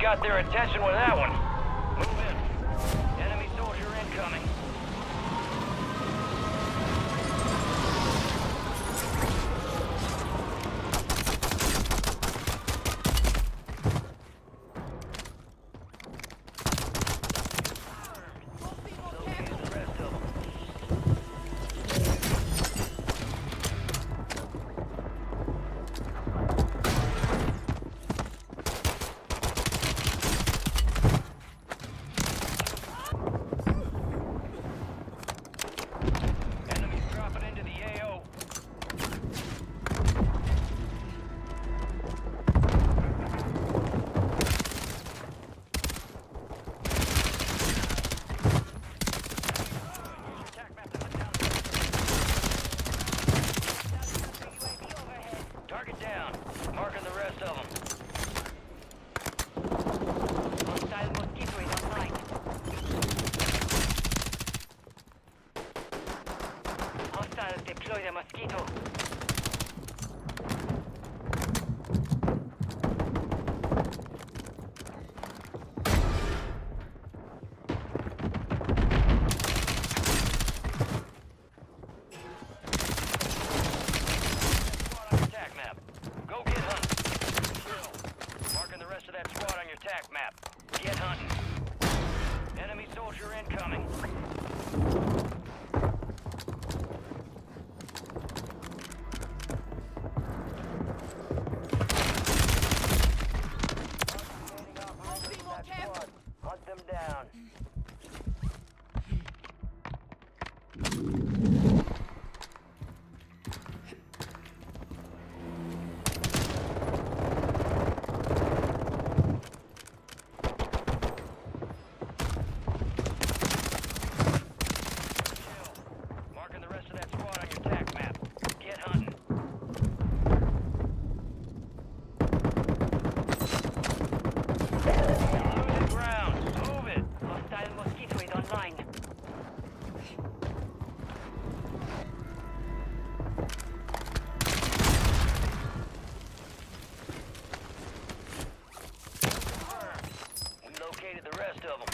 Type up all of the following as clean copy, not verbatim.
got their attention with that one. Move in. Enemy soldier incoming. Deploy the Mosquito. Attack map. Go get hunting. Marking the rest of that squad on your attack map. Get hunting. Enemy soldier incoming. Hunt them down. Marking the rest of that squad on your attack map. Get hunting. Losing ground. Move it. Hostile Mosquito is online. We located the rest of them.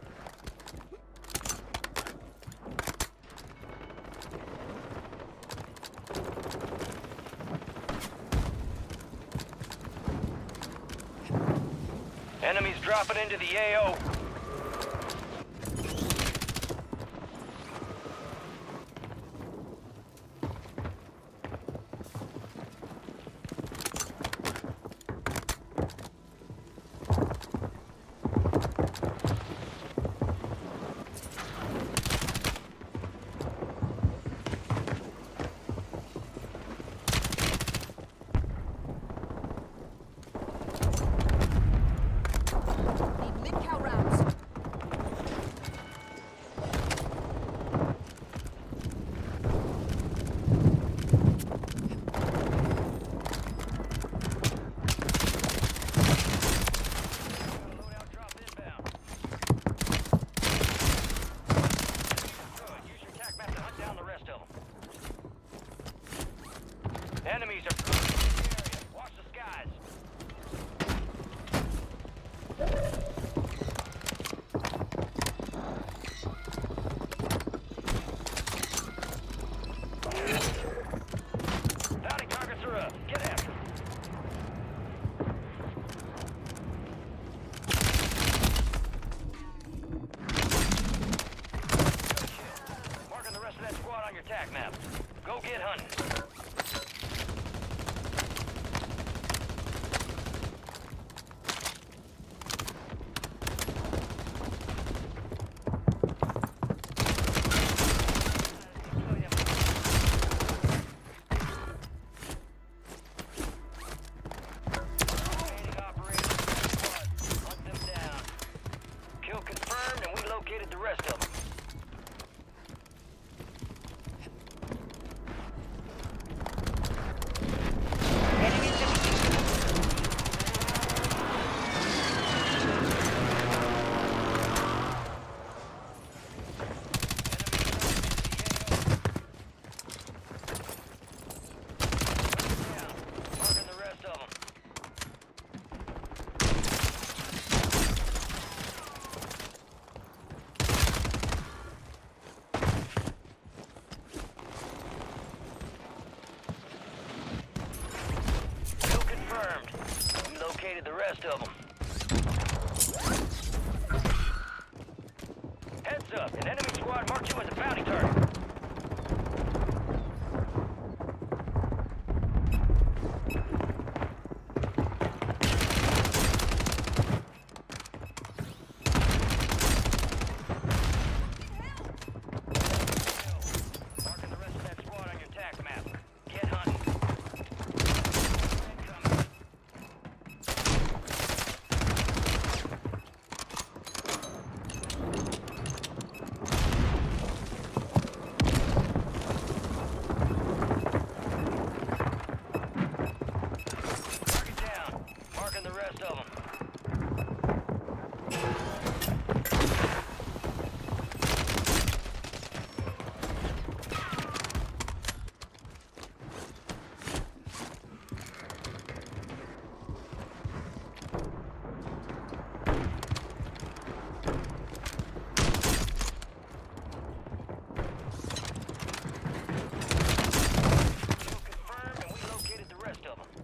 Enemies dropping into the AO. Need mid-cow rounds. located the rest of them. Heads up, an enemy squad marked you as a bounty target. Marking the rest of that squad on your tac map. Get hunting. Target down. Marking the rest of them. Confirmed, and we located the rest of them.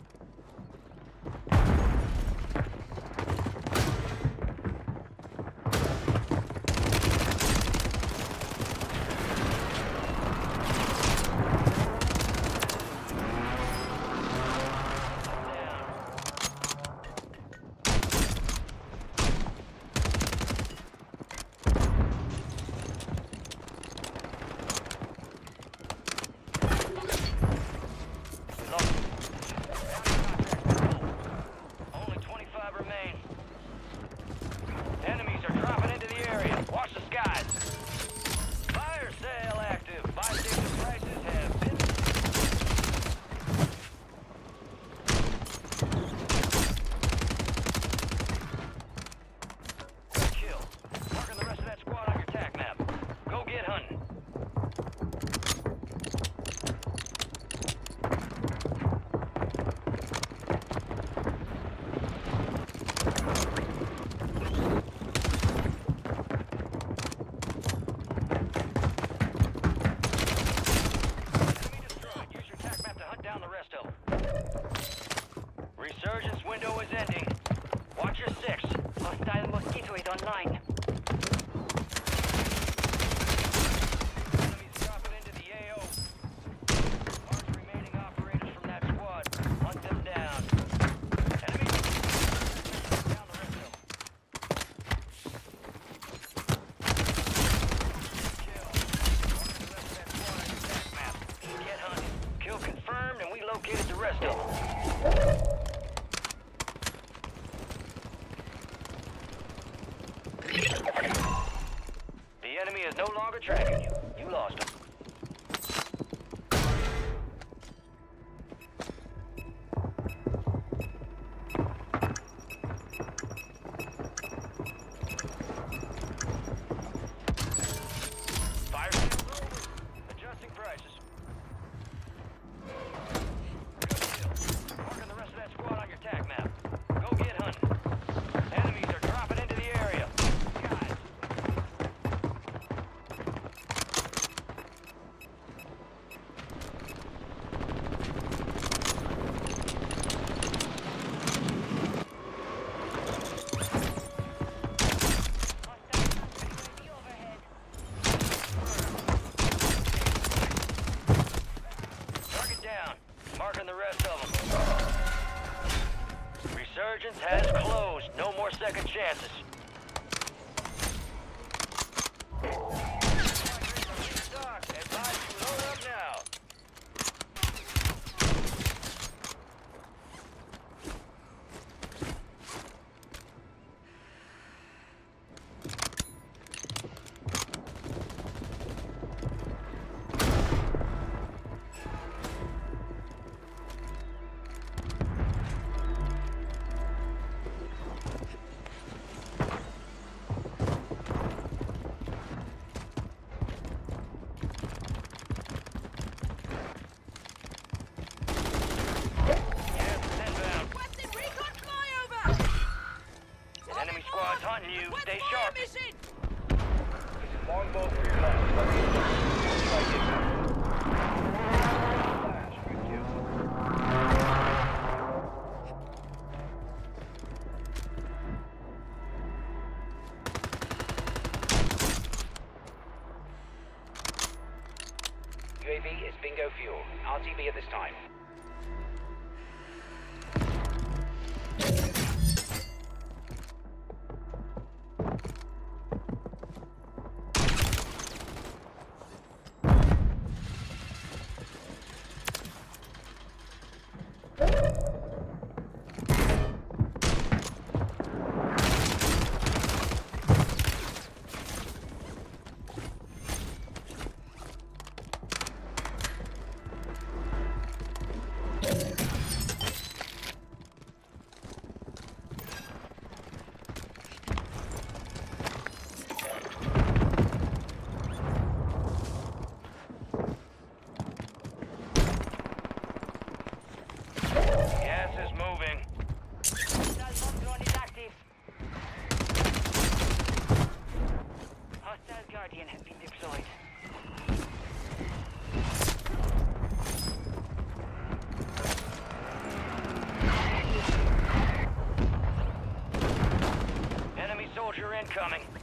Only 25 remain. Enemies are dropping into the area. Watch the skies. Fire sale active. Buy station prices have been... Kill. Marking the rest of that squad on your tac map. Go get hunting. Enemy destroyed. Use your tac map to hunt down the rest of them. Resurgence window is ending. Watch your six. Hostile Mosquito is online. Enemies dropping into the AO. Mark remaining operators from that squad. Hunt them down. Enemies down the rest of them. Kill. Marking the rest of that squad on your tac map. Get hunting. Kill confirmed, and we located the rest of them. The enemy is no longer tracking you. You lost him. Fire sales over. Adjusting prices. Good kill. Marking the rest of that squad on your tac map. Go get hunting. Enemies are dropping into the area. Guys. Target down. Marking the rest of them. Resurgence has closed. No more second chances. Advise you load up now. hunting you. Stay sharp. Longbow for your left. Flash, good kill. incoming.